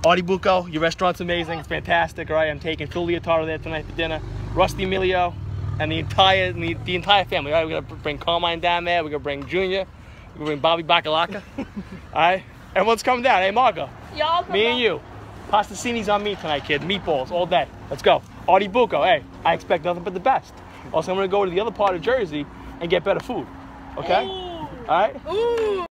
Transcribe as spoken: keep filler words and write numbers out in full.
Artie Bucco, your restaurant's amazing. It's fantastic. All right, I'm taking Phil Leotardo there tonight for dinner. Rusty Emilio, and the entire the, the entire family. All right, we're gonna bring Carmine down there. We're gonna bring Junior. We're gonna bring Bobby Bacalaka. All right, everyone's coming down. Hey, Margo. Y'all come Me down. and you. Pastacini's on me tonight, kid. Meatballs all day. Let's go. Artie Bucco. Hey, I expect nothing but the best. Also, I'm gonna go to the other part of Jersey and get better food. Okay? Ooh. All right. Ooh.